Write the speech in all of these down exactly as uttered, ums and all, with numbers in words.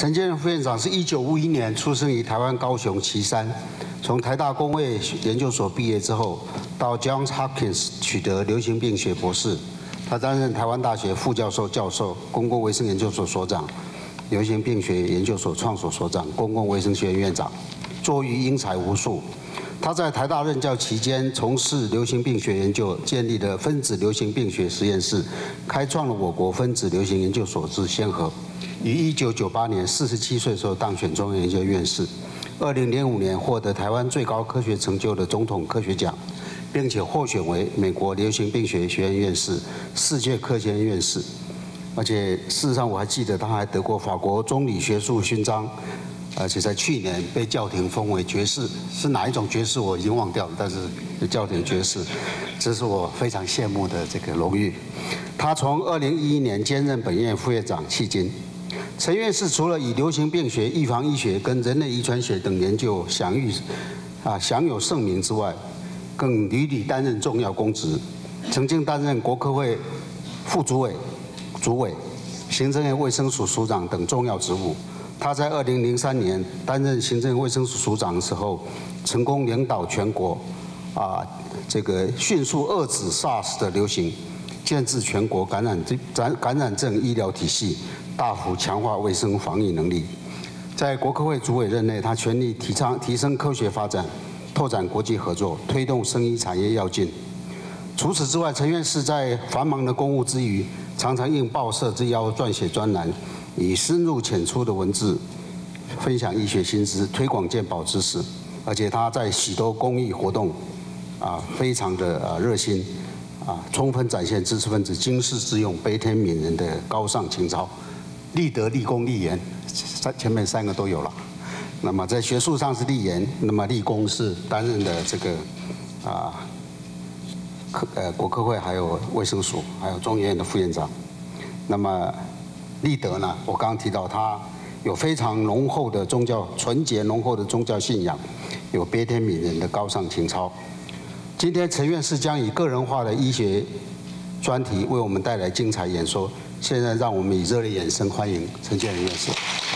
陈建仁副院长是一九五一年出生于台湾高雄旗山，从台大公卫研究所毕业之后，到 Johns Hopkins 取得流行病学博士。他担任台湾大学副教授、教授、公共卫生研究所所长、流行病学研究所创所所长、公共卫生学院院长，作育英才无数。他在台大任教期间，从事流行病学研究，建立了分子流行病学实验室，开创了我国分子流行研究所之先河。于一九九八年四十七岁时候当选中央研究院院士，二零零五年获得台湾最高科学成就的总统科学奖，并且获选为美国流行病学学院院士、世界科学院院士。而且事实上我还记得他还得过法国中理学术勋章。而且在去年被教廷封为爵士，是哪一种爵士我已经忘掉了，但是教廷爵士，这是我非常羡慕的这个荣誉。他从二零一一年兼任本院副院长迄今，陈院士除了以流行病学、预防医学跟人类遗传学等研究享誉啊享有盛名之外，更屡屡担任重要公职，曾经担任国科会副主委、主委、行政院卫生署署长等重要职务。他在二零零三年担任行政卫生署署长的时候，成功领导全国，啊，这个迅速遏制 SARS 的流行，建制全国感染感感染症医疗体系，大幅强化卫生防疫能力。在国科会主委任内，他全力提倡提升科学发展，拓展国际合作，推动生医产业跃进。除此之外，陈院士在繁忙的公务之余，常常应报社之邀撰写专栏。以深入浅出的文字分享医学新知，推广健保知识，而且他在许多公益活动啊，非常的啊热心啊，充分展现知识分子经世致用、悲天悯人的高尚情操，立德、立功、立言，三前面三个都有了。那么在学术上是立言，那么立功是担任的这个啊科呃国科会还有卫生署还有中研院的副院长，那么。立德呢，我刚刚提到他有非常浓厚的宗教纯洁浓厚的宗教信仰，有悲天悯人的高尚情操。今天陈院士将以个人化的医学专题为我们带来精彩演说。现在让我们以热烈掌声欢迎陈建仁院士。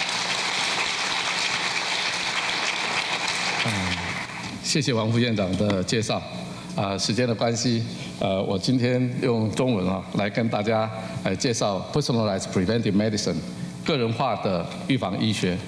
嗯，谢谢王副院长的介绍。啊，时间的关系，呃，我今天用中文啊来跟大家来介绍 Personalized Preventive Medicine 个人化的预防医学。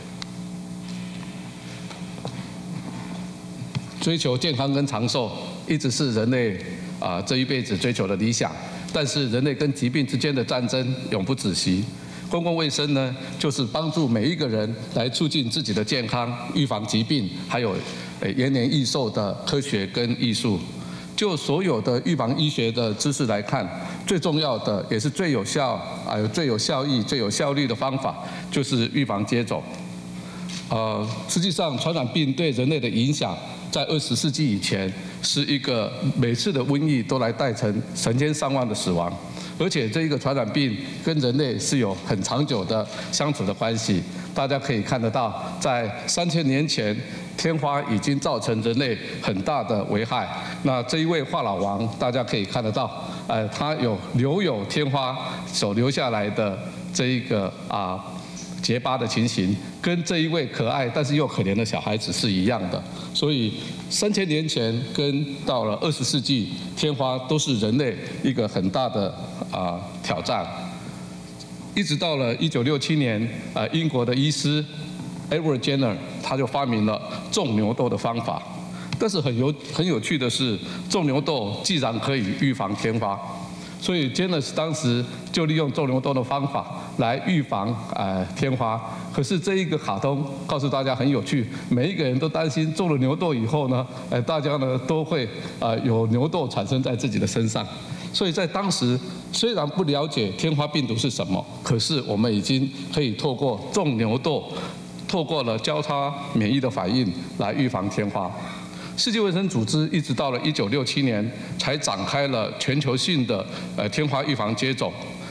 追求健康跟长寿一直是人类啊这一辈子追求的理想，但是人类跟疾病之间的战争永不止息。公共卫生呢，就是帮助每一个人来促进自己的健康、预防疾病，还有呃延年益寿的科学跟艺术。就所有的预防医学的知识来看，最重要的也是最有效、啊最有效益、最有效率的方法，就是预防接种。呃，实际上传染病对人类的影响，在二十世纪以前是一个每次的瘟疫都来带成成千上万的死亡，而且这一个传染病跟人类是有很长久的相处的关系。大家可以看得到，在三千年前，天花已经造成人类很大的危害。那这一位华老王，大家可以看得到，呃，他有留有天花所留下来的这一个啊结疤的情形，跟这一位可爱但是又可怜的小孩子是一样的。所以三千年前跟到了二十世纪，天花都是人类一个很大的啊挑战。一直到了一九六七年，呃，英国的医师 Edward Jenner 他就发明了种牛痘的方法。但是很有很有趣的是，种牛痘既然可以预防天花，所以 Jenner 当时就利用种牛痘的方法来预防呃天花。可是这一个卡通告诉大家很有趣，每一个人都担心中了牛痘以后呢，呃，大家呢都会呃有牛痘产生在自己的身上。所以在当时，虽然不了解天花病毒是什么，可是我们已经可以透过种牛痘，透过了交叉免疫的反应来预防天花。世界卫生组织一直到了一九六七年才展开了全球性的呃天花预防接种，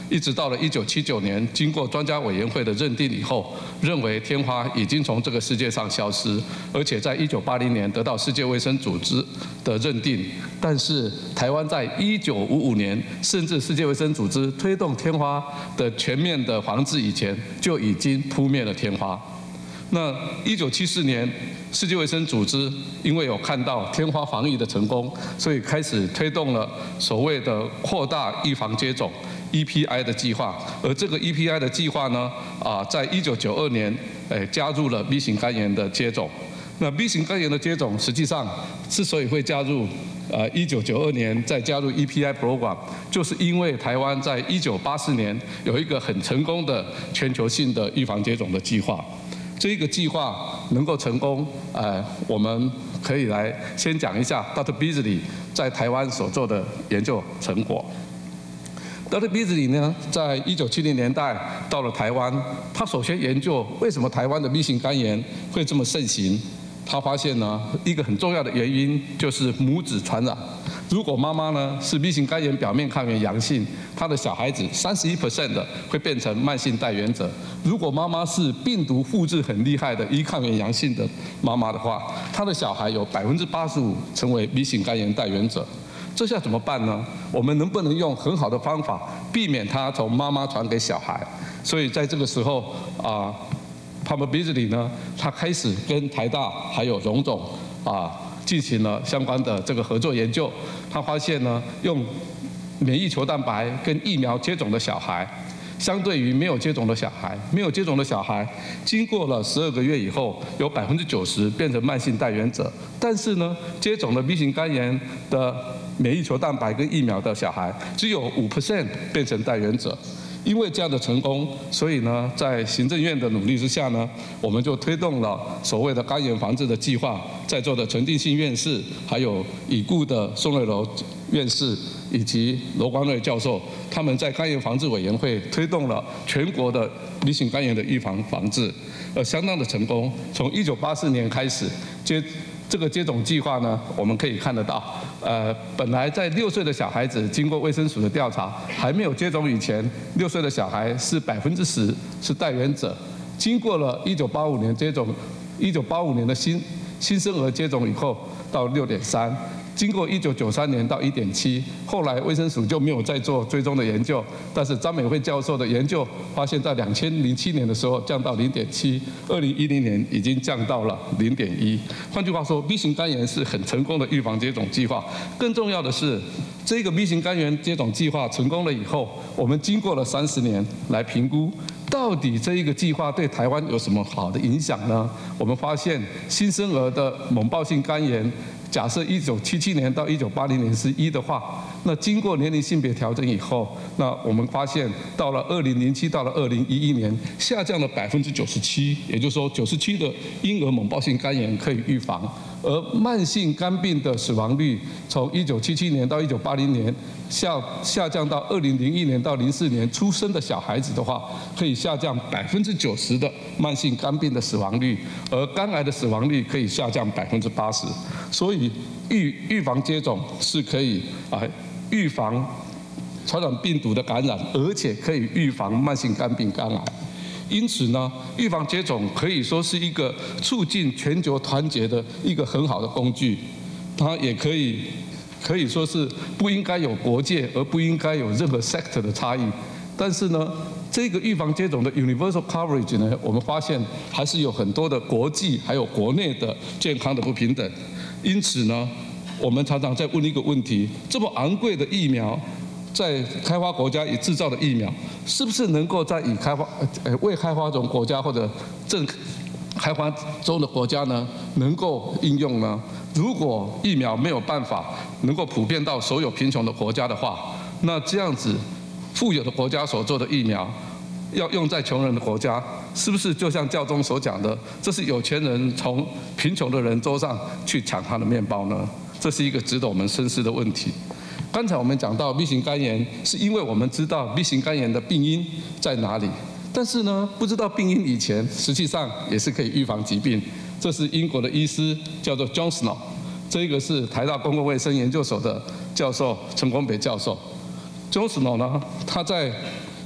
一直到了一九七九年，经过专家委员会的认定以后，认为天花已经从这个世界上消失，而且在一九八零年得到世界卫生组织的认定。但是台湾在一九五五年，甚至世界卫生组织推动天花的全面的防治以前，就已经扑灭了天花。那一九七四年，世界卫生组织因为有看到天花防疫的成功，所以开始推动了所谓的扩大预防接种 E P I 的计划。而这个 E P I 的计划呢，啊，在一九九二年，诶，加入了 B 型肝炎的接种。那 B 型肝炎的接种，实际上之所以会加入，呃，一九九二年再加入 E P I program， 就是因为台湾在一九八四年有一个很成功的全球性的预防接种的计划。这个计划能够成功，呃，我们可以来先讲一下 Doctor Beasley 在台湾所做的研究成果。Doctor Beasley 呢，在一九七零年代到了台湾，他首先研究为什么台湾的 B 型肝炎会这么盛行。他发现呢，一个很重要的原因就是母子传染。如果妈妈呢是 B 型肝炎表面抗原阳性，她的小孩子 百分之三十一 的会变成慢性带原者。如果妈妈是病毒复制很厉害的一抗原阳性的妈妈的话，她的小孩有 百分之八十五 成为 B 型肝炎带原者。这下怎么办呢？我们能不能用很好的方法避免它从妈妈传给小孩？所以在这个时候啊。Palmer Beasley 呢，他开始跟台大还有荣总啊进行了相关的这个合作研究。他发现呢，用免疫球蛋白跟疫苗接种的小孩，相对于没有接种的小孩，没有接种的小孩，经过了十二个月以后，有 百分之九十 变成慢性带原者。但是呢，接种了 B 型肝炎的免疫球蛋白跟疫苗的小孩，只有 百分之五 变成带原者。因为这样的成功，所以呢，在行政院的努力之下呢，我们就推动了所谓的肝炎防治的计划。在座的陈定信院士，还有已故的宋瑞楼院士以及罗光瑞教授，他们在肝炎防治委员会推动了全国的 B 型肝炎的预防防治，呃，相当的成功。从一九八四年开始接。这个接种计划呢，我们可以看得到，呃，本来在六岁的小孩子，经过卫生署的调查，还没有接种以前，六岁的小孩是百分之十是带原者。经过了一九八五年接种，一九八五年的新新生儿接种以后，到六点三。经过一九九三年到一点七，后来卫生署就没有再做追踪的研究，但是张美惠教授的研究发现，在两千零七年的时候降到零点七，二零一零年已经降到了零点一。换句话说 ，B 型肝炎是很成功的预防接种计划。更重要的是，这个 B 型肝炎接种计划成功了以后，我们经过了三十年来评估。到底这一个计划对台湾有什么好的影响呢？我们发现新生儿的猛暴性肝炎，假设一九七七年到一九八零年是一的话，那经过年龄性别调整以后，那我们发现到了二零零七到了二零一一年下降了百分之九十七，也就是说九十七的婴儿猛暴性肝炎可以预防，而慢性肝病的死亡率从一九七七年到一九八零年下下降到二零零一年到零四年出生的小孩子的话，可以下降百分之九十的慢性肝病的死亡率，而肝癌的死亡率可以下降百分之八十。所以预预防接种是可以啊预防传染病毒的感染，而且可以预防慢性肝病、肝癌。因此呢，预防接种可以说是一个促进全球团结的一个很好的工具，它也可以可以说是不应该有国界，而不应该有任何 sector 的差异。但是呢，这个预防接种的 universal coverage 呢，我们发现还是有很多的国际还有国内的健康的不平等。因此呢，我们常常在问一个问题：这么昂贵的疫苗，在开发国家已制造的疫苗，是不是能够在已开发呃未开发中国家或者正开发中的国家呢，能够应用呢？如果疫苗没有办法能够普遍到所有贫穷的国家的话，那这样子富有的国家所做的疫苗，要用在穷人的国家，是不是就像教宗所讲的，这是有钱人从贫穷的人桌上去抢他的面包呢？这是一个值得我们深思的问题。刚才我们讲到 B 型肝炎，是因为我们知道 B 型肝炎的病因在哪里，但是呢，不知道病因以前，实际上也是可以预防疾病。这是英国的医师叫做 John Snow， 这个是台大公共卫生研究所的教授陈光北教授。John Snow 呢，他在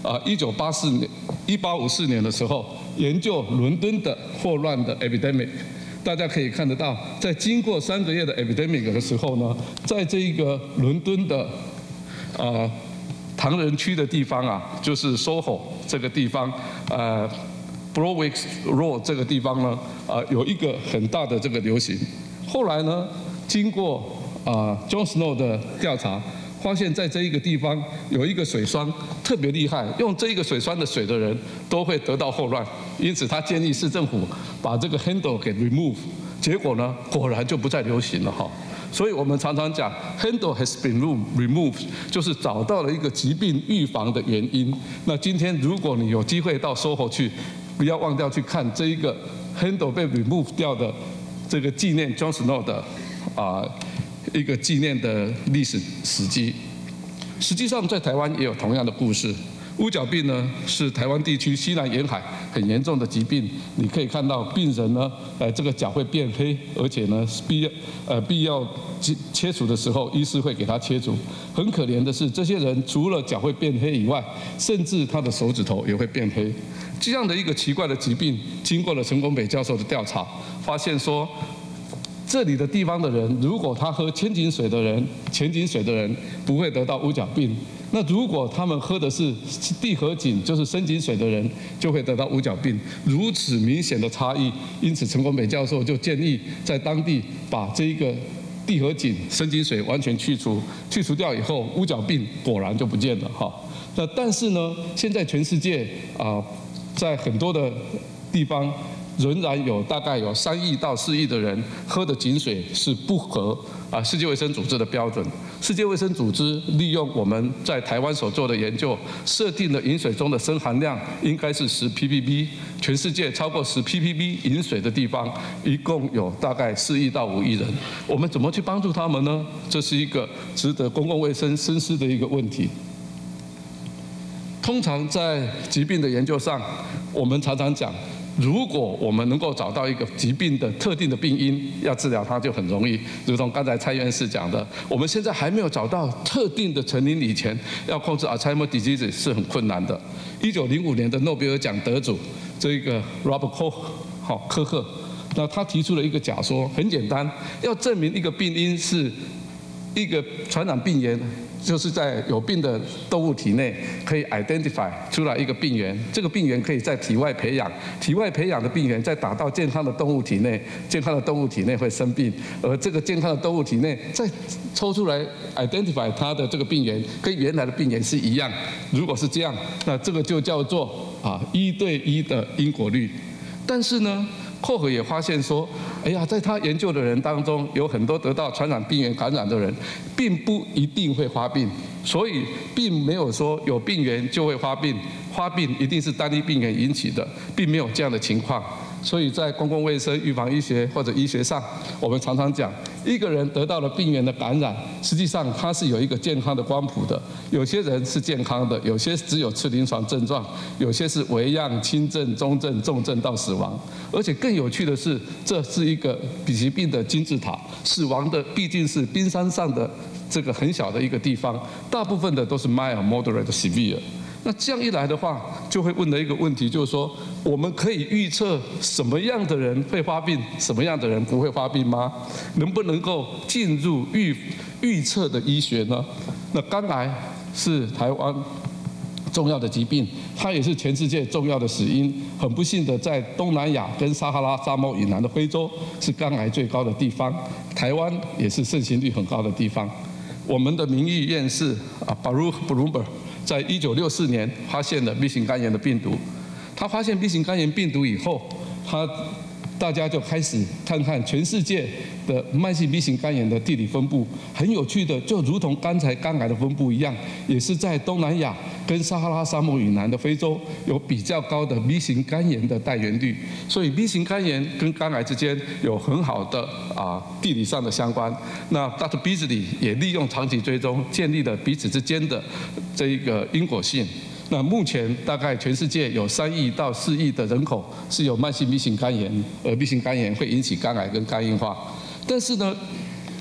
啊，一九八四年、一八五四年的时候，研究伦敦的霍乱的 epidemic。大家可以看得到，在经过三个月的 epidemic 的时候呢，在这一个伦敦的啊唐人区的地方啊，就是 S O H O 这个地方，呃 ，Berwick Road 这个地方呢，啊有一个很大的这个流行。后来呢，经过啊 John Snow 的调查，发现在这一个地方有一个水栓特别厉害，用这一个水栓的水的人都会得到霍乱，因此他建议市政府把这个 handle 给 remove， 结果呢，果然就不再流行了哈。所以我们常常讲 handle has been removed， 就是找到了一个疾病预防的原因。那今天如果你有机会到 S O H O 去，不要忘掉去看这一个 handle 被 remove 掉的这个纪念 John Snow 的啊。一个纪念的历史史迹。实际上，在台湾也有同样的故事。乌角病呢，是台湾地区西南沿海很严重的疾病。你可以看到病人呢，呃，这个脚会变黑，而且呢，必要呃必要切除的时候，医师会给他切除。很可怜的是，这些人除了脚会变黑以外，甚至他的手指头也会变黑。这样的一个奇怪的疾病，经过了陈功北教授的调查，发现说，这里的地方的人，如果他喝千井水的人，浅井水的人不会得到乌角病。那如果他们喝的是地河井，就是深井水的人，就会得到乌角病。如此明显的差异，因此陈功北教授就建议在当地把这一个地河井、深井水完全去除，去除掉以后，乌角病果然就不见了哈。那但是呢，现在全世界啊，在很多的地方，仍然有大概有三亿到四亿的人喝的井水是不合啊世界卫生组织的标准。世界卫生组织利用我们在台湾所做的研究，设定了饮水中的砷含量应该是十 ppb， 全世界超过十 ppb 饮水的地方，一共有大概四亿到五亿人。我们怎么去帮助他们呢？这是一个值得公共卫生深思的一个问题。通常在疾病的研究上，我们常常讲，如果我们能够找到一个疾病的特定的病因，要治疗它就很容易。如同刚才蔡院士讲的，我们现在还没有找到特定的成因以前，要控制 Alzheimer disease 是很困难的。一九零五年的诺贝尔奖得主这个 Robert Koch 好科赫，那他提出了一个假说，很简单，要证明一个病因是一个传染病原。就是在有病的动物体内可以 identify 出来一个病原，这个病原可以在体外培养，体外培养的病原再打到健康的动物体内，健康的动物体内会生病，而这个健康的动物体内再抽出来 identify 它的这个病原跟原来的病原是一样。如果是这样，那这个就叫做啊一对一的因果律。但是呢，寇赫也发现说，哎呀，在他研究的人当中，有很多得到传染病原感染的人，并不一定会发病，所以并没有说有病原就会发病，发病一定是单一病原引起的，并没有这样的情况。所以在公共卫生、预防医学或者医学上，我们常常讲，一个人得到了病原的感染，实际上他是有一个健康的光谱的。有些人是健康的，有些只有吃临床症状，有些是微恙、轻症、中症、重症到死亡。而且更有趣的是，这是一个疾病的金字塔，死亡的毕竟是冰山上的这个很小的一个地方，大部分的都是 mild、moderate、severe。那这样一来的话，就会问了一个问题，就是说，我们可以预测什么样的人会发病，什么样的人不会发病吗？能不能够进入预预测的医学呢？那肝癌是台湾重要的疾病，它也是全世界重要的死因。很不幸的，在东南亚跟撒哈拉沙漠以南的非洲是肝癌最高的地方，台湾也是盛行率很高的地方。我们的名誉院士啊 Baruch Blumberg 在一九六四年发现了 B 型肝炎的病毒。他发现 B 型肝炎病毒以后，他大家就开始看看全世界的慢性 B 型肝炎的地理分布。很有趣的，就如同刚才肝癌的分布一样，也是在东南亚跟撒哈拉沙漠以南的非洲有比较高的 B 型肝炎的带源率。所以 B 型肝炎跟肝癌之间有很好的啊地理上的相关。那 Doctor Beasley 也利用长期追踪，建立了彼此之间的这一个因果性。那目前大概全世界有三亿到四亿的人口是有慢性 B 型肝炎，而 B 型肝炎会引起肝癌跟肝硬化。但是呢，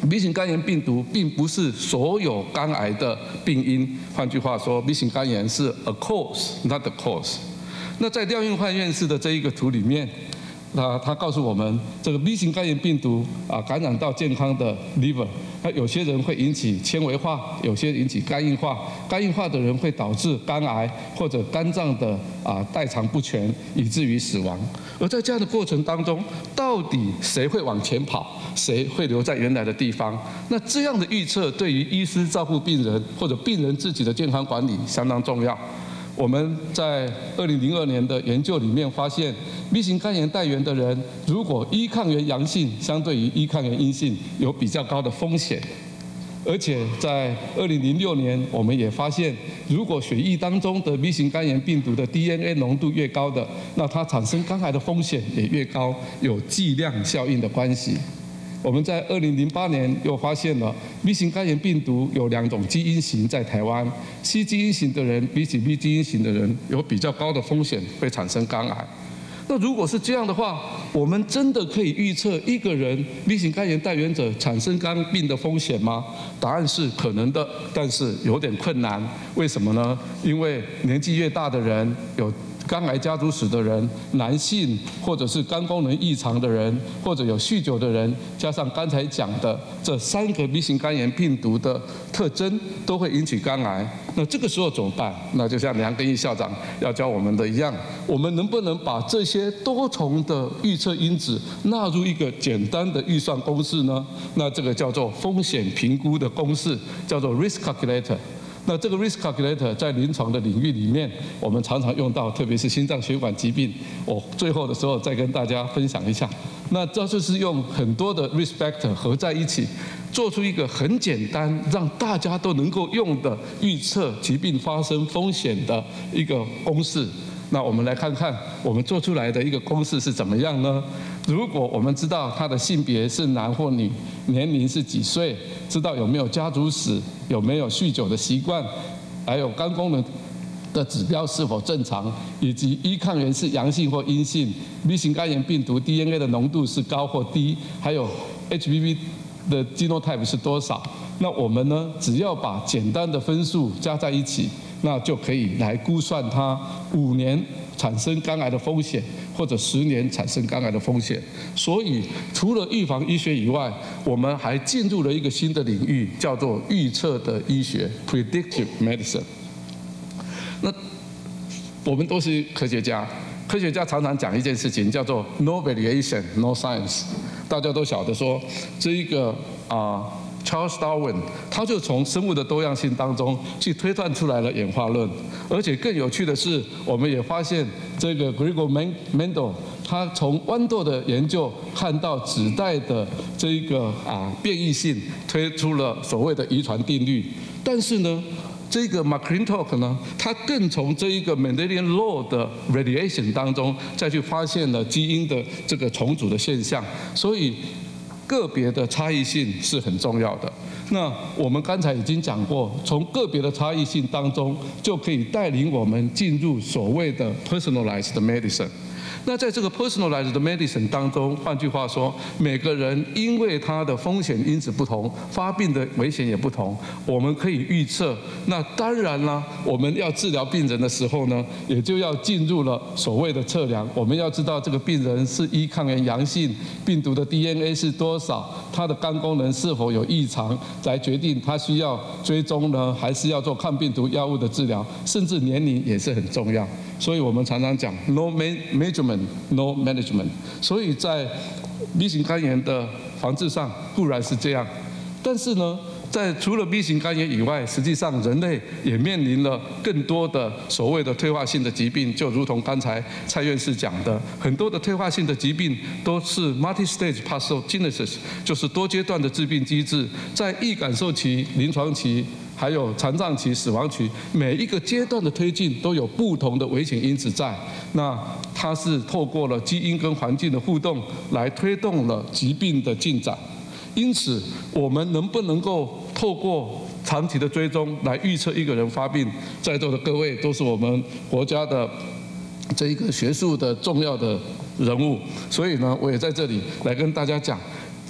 B 型肝炎病毒并不是所有肝癌的病因，换句话说 ，B 型肝炎是 a cause，not the cause。那在廖运焕院士的这一个图里面，那他告诉我们，这个 B 型肝炎病毒啊感染到健康的 liver， 那有些人会引起纤维化，有些引起肝硬化，肝硬化的人会导致肝癌或者肝脏的啊代偿不全，以至于死亡。而在这样的过程当中，到底谁会往前跑，谁会留在原来的地方？那这样的预测对于医师照顾病人或者病人自己的健康管理相当重要。我们在二零零二年的研究里面发现 ，B 型肝炎带源的人，如果依抗原阳性相对于依抗原阴性有比较高的风险。而且在二零零六年，我们也发现，如果血液当中的 B 型肝炎病毒的 D N A 浓度越高的，那它产生肝癌的风险也越高，有剂量效应的关系。我们在二零零八年又发现了 B 型肝炎病毒有两种基因型在台湾 ，C 基因型的人比起 B 基因型的人有比较高的风险会产生肝癌。那如果是这样的话，我们真的可以预测一个人 B 型肝炎带源者产生肝病的风险吗？答案是可能的，但是有点困难。为什么呢？因为年纪越大的人，有肝癌家族史的人，男性或者是肝功能异常的人，或者有酗酒的人，加上刚才讲的这三个 B 型肝炎病毒的特征，都会引起肝癌。那这个时候怎么办？那就像梁根义校长要教我们的一样，我们能不能把这些多重的预测因子纳入一个简单的预算公式呢？那这个叫做风险评估的公式，叫做 risk calculator。那这个 risk calculator 在临床的领域里面，我们常常用到，特别是心脏血管疾病。我最后的时候再跟大家分享一下。那这就是用很多的 risk factor 合在一起，做出一个很简单，让大家都能够用的预测疾病发生风险的一个公式。那我们来看看我们做出来的一个公式是怎么样呢？如果我们知道他的性别是男或女，年龄是几岁，知道有没有家族史，有没有酗酒的习惯，还有肝功能的指标是否正常，以及依抗原是阳性或阴性 ，B 型肝炎病毒 D N A 的浓度是高或低，还有 H B V 的 genotype 是多少？那我们呢，只要把简单的分数加在一起，那就可以来估算它五年产生肝癌的风险，或者十年产生肝癌的风险。所以，除了预防医学以外，我们还进入了一个新的领域，叫做预测的医学 （predictive medicine）。那我们都是科学家，科学家常常讲一件事情，叫做 “no variation, no science”。大家都晓得说，这一个啊。Charles Darwin， 他就从生物的多样性当中去推断出来了演化论，而且更有趣的是，我们也发现这个 Gregor Mendel， 他从豌豆的研究看到子代的这一个啊变异性，推出了所谓的遗传定律。但是呢，这个 McClintock 呢，他更从这一个 Mendelian Law 的 radiation 当中再去发现了基因的这个重组的现象，所以。个别的差异性是很重要的。那我们刚才已经讲过，从个别的差异性当中，就可以带领我们进入所谓的 personalized medicine。那在这个 personalized medicine 当中，换句话说，每个人因为他的风险因子不同，发病的危险也不同，我们可以预测。那当然啦，我们要治疗病人的时候呢，也就要进入了所谓的测量。我们要知道这个病人是依抗原阳性，病毒的 D N A 是多少，他的肝功能是否有异常，来决定他需要追踪呢，还是要做抗病毒药物的治疗，甚至年龄也是很重要。所以我们常常讲 no measurement, no management。所以在 B 型肝炎的防治上固然是这样，但是呢，在除了 B 型肝炎以外，实际上人类也面临了更多的所谓的退化性的疾病，就如同刚才蔡院士讲的，很多的退化性的疾病都是 multi-stage pathogenesis， 就是多阶段的致病机制，在易感受期、临床期。还有残障期、死亡期，每一个阶段的推进都有不同的危险因子在。那它是透过了基因跟环境的互动，来推动了疾病的进展。因此，我们能不能够透过长期的追踪来预测一个人发病？在座的各位都是我们国家的这一个学术的重要的人物，所以呢，我也在这里来跟大家讲。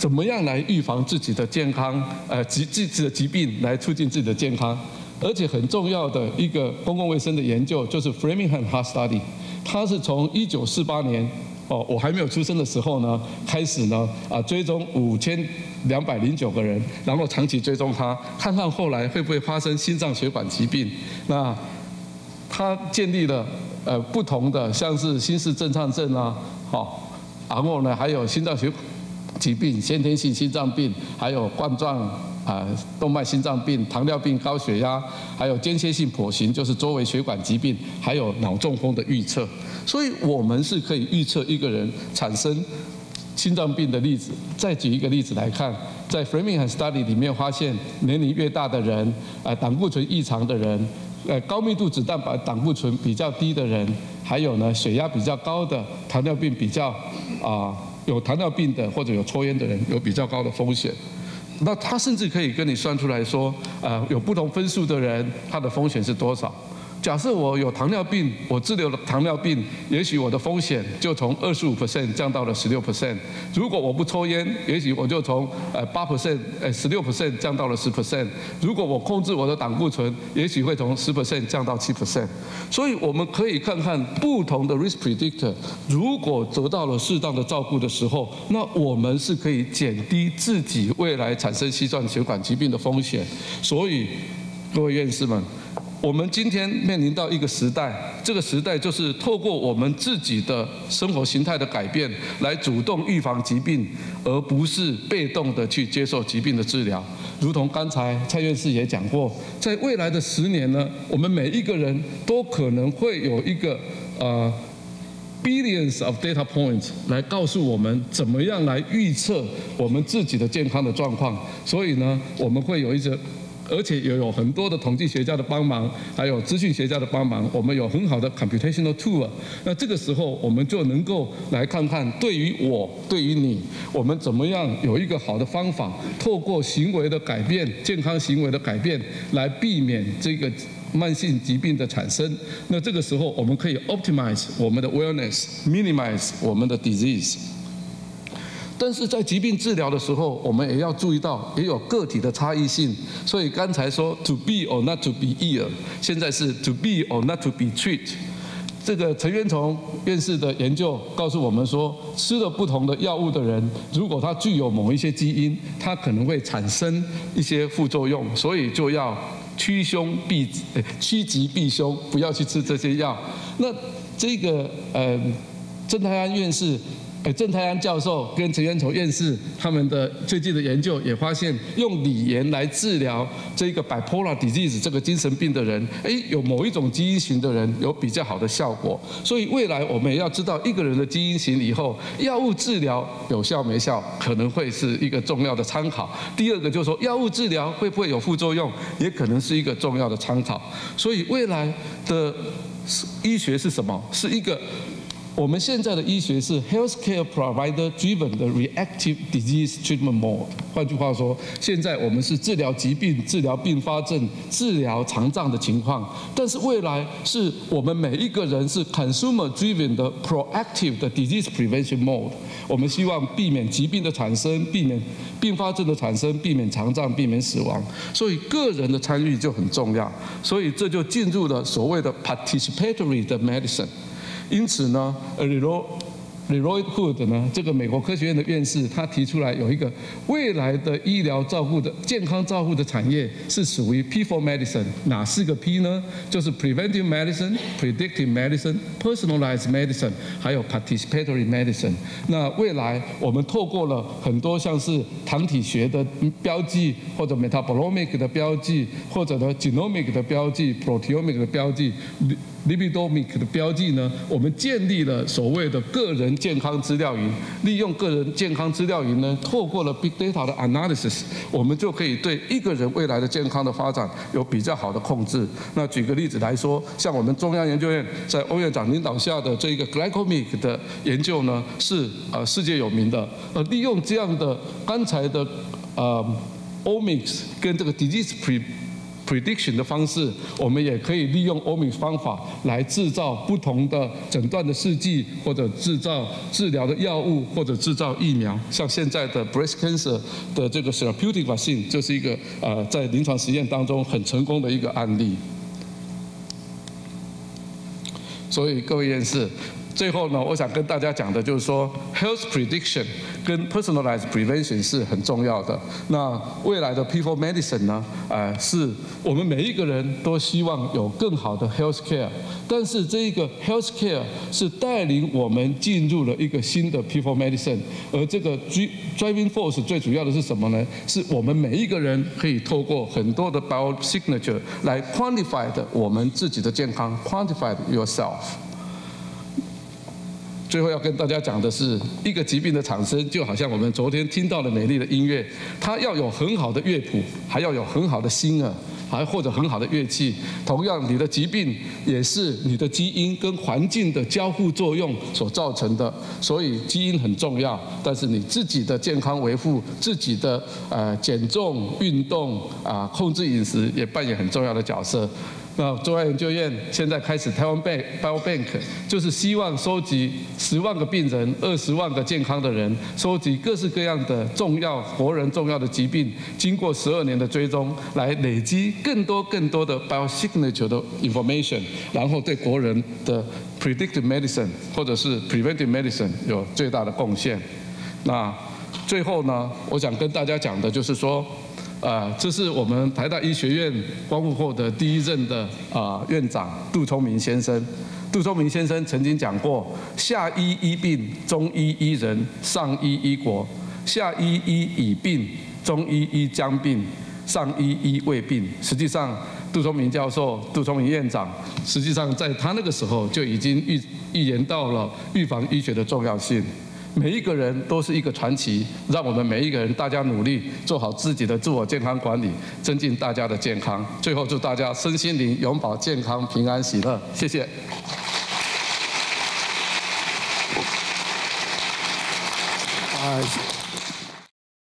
怎么样来预防自己的健康，呃，疾自己的疾病来促进自己的健康。而且很重要的一个公共卫生的研究就是 Framingham Heart Study， 它是从一九四八年。哦，我还没有出生的时候呢，开始呢啊追踪五千两百零九个人，然后长期追踪他，看看后来会不会发生心脏血管疾病。那他建立了呃不同的，像是心室震颤症啊，好，然后呢还有心脏血管疾病、先天性心脏病，还有冠状啊动脉心脏病、糖尿病、高血压，还有间歇性跛行，就是周围血管疾病，还有脑中风的预测。所以我们是可以预测一个人产生心脏病的例子。再举一个例子来看，在 Framingham Study 里面发现，年龄越大的人，呃，胆固醇异常的人，呃，高密度脂蛋白胆固醇比较低的人，还有呢血压比较高的，糖尿病比较啊、呃、有糖尿病的或者有抽烟的人有比较高的风险。那他甚至可以跟你算出来说，呃，有不同分数的人，他的风险是多少？假设我有糖尿病，我治疗了糖尿病，也许我的风险就从二十五 percent 降到了十六 percent。如果我不抽烟，也许我就从呃八 percent 呃十六 percent 降到了十 percent。如果我控制我的胆固醇，也许会从十 percent 降到七 percent。所以我们可以看看不同的 risk predictor， 如果得到了适当的照顾的时候，那我们是可以减低自己未来产生心脏血管疾病的风险。所以各位院士们，我们今天面临到一个时代，这个时代就是透过我们自己的生活形态的改变，来主动预防疾病，而不是被动的去接受疾病的治疗。如同刚才蔡院士也讲过，在未来的十年呢，我们每一个人都可能会有一个呃 billions of data points 来告诉我们怎么样来预测我们自己的健康的状况。所以呢，我们会有一些。而且也有很多的统计学家的帮忙，还有资讯学家的帮忙，我们有很好的 computational tool。那这个时候，我们就能够来看看，对于我，对于你，我们怎么样有一个好的方法，透过行为的改变、健康行为的改变，来避免这个慢性疾病的产生。那这个时候，我们可以 optimize 我们的 wellness，minimize 我们的 disease。但是在疾病治疗的时候，我们也要注意到，也有个体的差异性。所以刚才说 to be or not to be ill， 现在是 to be or not to be treated。这个陈元崇院士的研究告诉我们说，吃了不同的药物的人，如果他具有某一些基因，他可能会产生一些副作用，所以就要趋凶避趋吉避凶，不要去吃这些药。那这个呃，郑泰安院士。呃，郑泰安教授跟陈元崇院士他们的最近的研究也发现，用锂盐来治疗这个 bipolar disease 这个精神病的人，哎，有某一种基因型的人有比较好的效果。所以未来我们也要知道一个人的基因型以后，药物治疗有效没效，可能会是一个重要的参考。第二个就是说，药物治疗会不会有副作用，也可能是一个重要的参考。所以未来的医学是什么？是一个。我们现在的医学是 healthcare provider driven 的 reactive disease treatment mode。换句话说，现在我们是治疗疾病、治疗并发症、治疗肠脏的情况，但是未来是我们每一个人是 consumer driven 的 proactive 的 disease prevention mode。我们希望避免疾病的产生，避免并发症的产生，避免肠脏，避免死亡。所以个人的参与就很重要。所以这就进入了所谓的 participatory 的 medicine。因此呢 ，Leroy Leroy Hood 呢，这个美国科学院的院士，他提出来有一个未来的医疗照顾的健康照顾的产业是属于 P 四 medicine， 哪四个 P 呢？就是 preventive medicine、predictive medicine、personalized medicine， 还有 participatory medicine。那未来我们透过了很多像是糖体学的标记，或者 metabolomic 的标记，或者呢 genomic 的标记、proteomic 的标记。lipidomic 的标记呢，我们建立了所谓的个人健康资料云，利用个人健康资料云呢，透过了 big data 的 analysis， 我们就可以对一个人未来的健康的发展有比较好的控制。那举个例子来说，像我们中央研究院在欧院长领导下的这个 glycomic 的研究呢，是呃世界有名的。呃，利用这样的刚才的呃 omics 跟这个 disease pre prediction 的方式，我们也可以利用 omics 方法来制造不同的诊断的试剂，或者制造治疗的药物，或者制造疫苗。像现在的 breast cancer 的这个 therapeutic vaccine 就是一个呃在临床实验当中很成功的一个案例。所以各位院士，最后呢，我想跟大家讲的就是说 ，health prediction 跟 personalized prevention 是很重要的。那未来的 people medicine 呢，呃，是我们每一个人都希望有更好的 health care， 但是这一个 health care 是带领我们进入了一个新的 people medicine， 而这个 driving force 最主要的是什么呢？是我们每一个人可以透过很多的 biosignature 来 quantify 的我们自己的健康 ，quantify yourself。最后要跟大家讲的是，一个疾病的产生，就好像我们昨天听到的美丽的音乐，它要有很好的乐谱，还要有很好的心耳，还或者很好的乐器。同样，你的疾病也是你的基因跟环境的交互作用所造成的。所以基因很重要，但是你自己的健康维护、自己的呃减重、运动啊、控制饮食也扮演很重要的角色。那中央研究院现在开始台湾 Biobank， 就是希望收集十万个病人、二十万个健康的人，收集各式各样的重要活人重要的疾病，经过十二年的追踪，来累积更多更多的 biosignature 的 information， 然后对国人的 predictive medicine 或者是 preventive medicine 有最大的贡献。那最后呢，我想跟大家讲的就是说。呃，这是我们台大医学院光复后的第一任的啊、呃、院长杜聪明先生。杜聪明先生曾经讲过：下医医病，中医医人，上医医国；下医医已病，中医医将病，上医医未病。实际上，杜聪明教授、杜聪明院长，实际上在他那个时候就已经预预言到了预防医学的重要性。每一个人都是一个传奇，让我们每一个人大家努力做好自己的自我健康管理，增进大家的健康。最后祝大家身心灵永保健康、平安喜乐。谢谢。 啊。